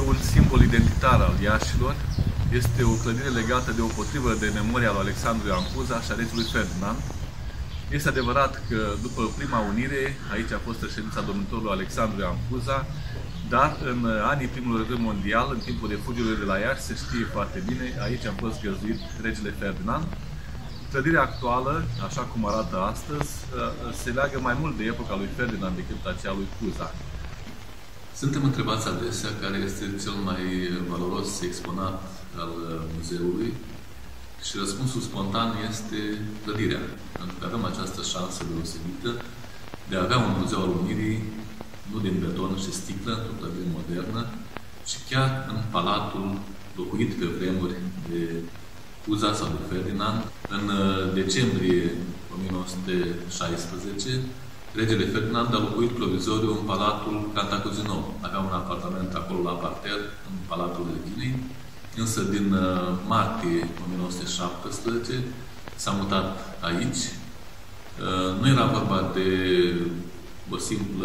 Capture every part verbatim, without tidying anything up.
un simbol identitar al Iașilor. Este o clădire legată de o potrivă de memoria lui Alexandru Ioan Cuza și a regelui Ferdinand. Este adevărat că după prima unire, aici a fost reședința domnitorului Alexandru Ioan Cuza, dar în anii primului război mondial, în timpul refugiului de la Iași, se știe foarte bine, aici a fost găzduit regele Ferdinand. Clădirea actuală, așa cum arată astăzi, se leagă mai mult de epoca lui Ferdinand decât aceea lui Cuza. Suntem întrebați adesea care este cel mai valoros exponat al muzeului și răspunsul spontan este clădirea. Pentru că avem această șansă deosebită de a avea un muzeu al Unirii, nu din beton și sticlă, într-o clădire modernă, ci chiar în palatul locuit pe vremuri de Cuza sau de Ferdinand. În decembrie o mie nouă sute șaisprezece, regele Ferdinand a locuit provizoriu în palatul Cantacuzino. Avea un apartament acolo la parter, în palatul reginei, însă din martie o mie nouă sute șaptesprezece s-a mutat aici. Nu era vorba de o simplă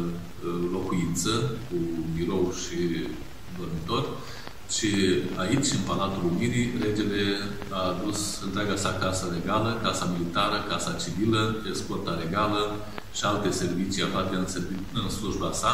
locuință cu birou și dormitor, ci aici, în Palatul Unirii, regele a adus întreaga sa casă regală, casa militară, casa civilă, escorta regală și alte servicii aflate în, în slujba sa.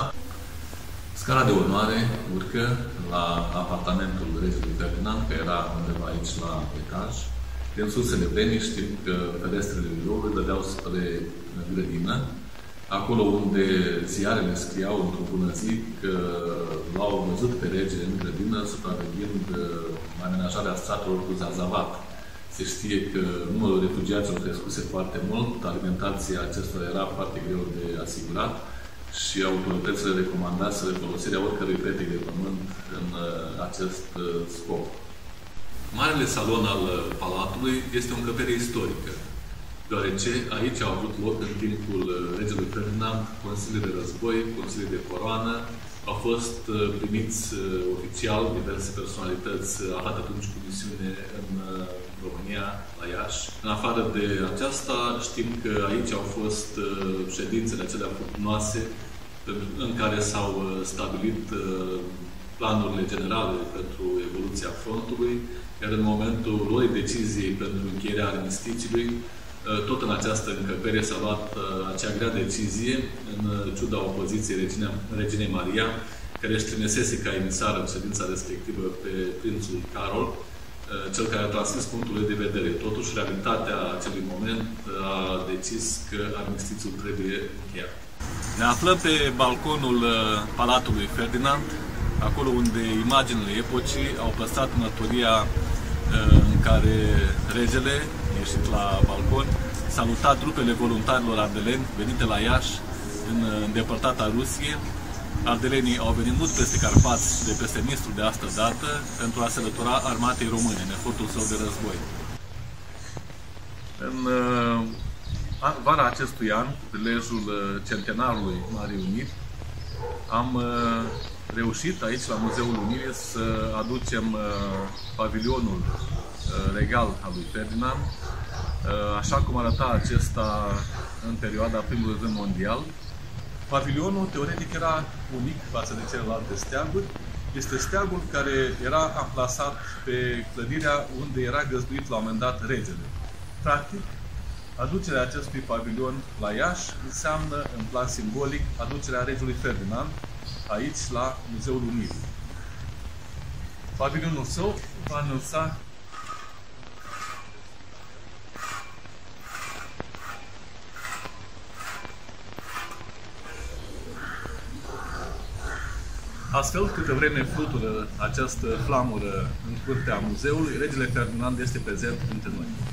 Scara de onoare urcă la apartamentul regelui Ferdinand, care era undeva aici la etaj. Din sursele vremii știm că ferestrele biroului dădeau spre grădină, acolo unde ziarele scriau într-o bună zi că l-au văzut pe rege în grădină, supraveghind amenajarea straturilor cu zarzavat. Se știe că numărul refugiaților crescuse foarte mult, alimentația acestora era foarte greu de asigurat și autoritățile recomandaseră folosirea oricărui petec de pământ în acest scop. Marele salon al palatului este o încăpere istorică, deoarece aici au avut loc în timpul regelui Ferdinand consilii de război, consilii de coroană, au fost primiți oficial diverse personalități aflate atunci cu misiune în România, la Iași. În afară de aceasta, știm că aici au fost ședințele acelea furtunoase în care s-au stabilit planurile generale pentru evoluția frontului, iar în momentul luării deciziei pentru încheierea armistițiului, tot în această încăpere s-a luat acea grea decizie, în ciuda opoziției reginei Maria, care își trimisese ca emisar în ședința respectivă pe prințul Carol, cel care a transmis punctul lui de vedere. Totuși, realitatea acelui moment a decis că armistițiul trebuie încheiat. Ne aflăm pe balconul Palatului Ferdinand, acolo unde imaginile epocii au păstrat mărturia în care regele, ieșit la balcon, saluta trupele voluntarilor ardeleni venite la Iași în îndepărtata Rusie. Ardelenii au venit mult peste Carpați și de peste Nistrul de astă dată pentru a se alătura armatei române în efortul său de război. În uh, vara acestui an, prilejul centenarului Marii Uniri, am uh, reușit aici la Muzeul Unirii să aducem uh, pavilionul regal al lui Ferdinand, așa cum arăta acesta în perioada primului război mondial. Pavilionul, teoretic, era unic față de celelalte steaguri. Este steagul care era amplasat pe clădirea unde era găzduit la un moment dat regele. Practic, aducerea acestui pavilion la Iași înseamnă, în plan simbolic, aducerea regelui Ferdinand aici la Muzeul Unirii. Pavilionul său va înălța Astfel, câtă vreme flutură această flamură în curtea muzeului, regele Ferdinand este prezent între noi.